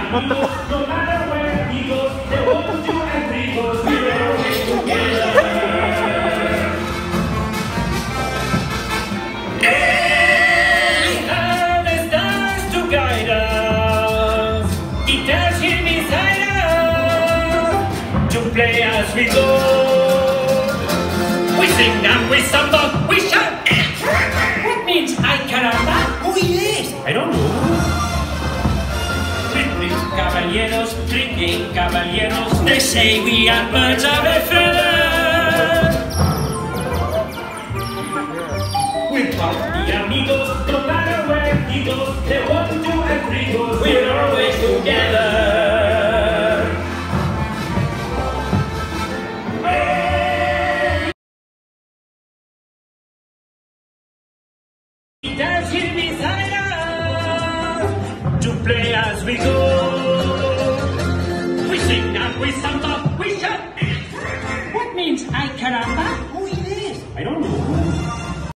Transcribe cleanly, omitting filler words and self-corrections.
amigos, no matter where he goes, they won't do every goes, we're always together. We have the stars to guide us. He tells him inside us to play as we go. We sing and we samba, we shout. What means ay caramba? Who is? I don't know. Caballeros, drinking caballeros, they say we are birds of a feather. We're the amigos, no matter where he goes, they won't do every goes, we're always together. He tells him beside us to play as we go. We sing and we samba, we shout. What means ay caramba?